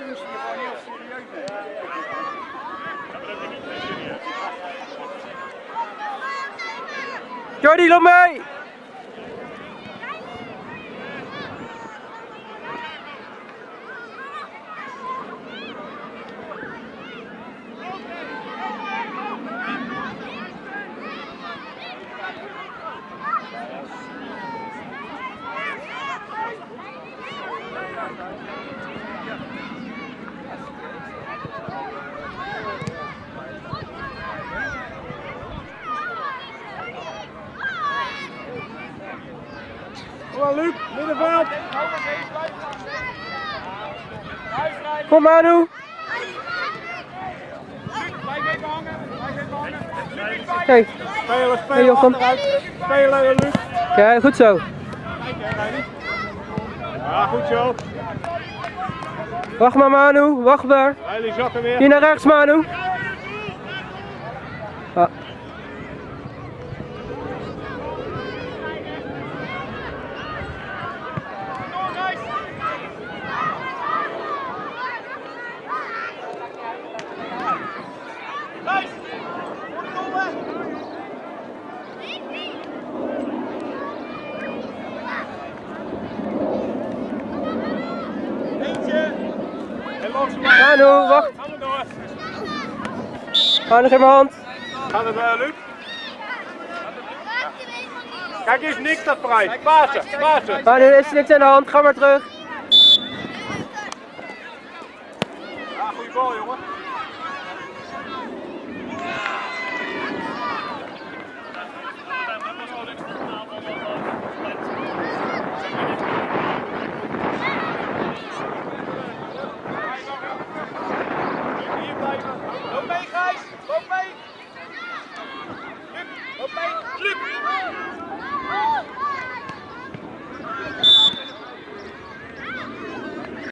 moest je gewoon heel serieus nemen. Jordi, loop mee! Kom maar Luc, middenveld. Kom Manu! Kijk, Spelen, hey, Jochem. Spelen Luc. Ja, goed zo. Ja, goed zo. Wacht maar Manu, wacht maar. Jullie zakken weer. Hier naar rechts Manu. Ah. Manu, wacht. Gaan we door. Manu, geef mijn hand. Gaat het Luc? Kijk eens, niks dat vrij. Pasen, pasen. Manu, er is niks aan de hand, ga maar terug. Ja, goede bal jongen. Hier blijven. Loop mee Gijs, loop mee.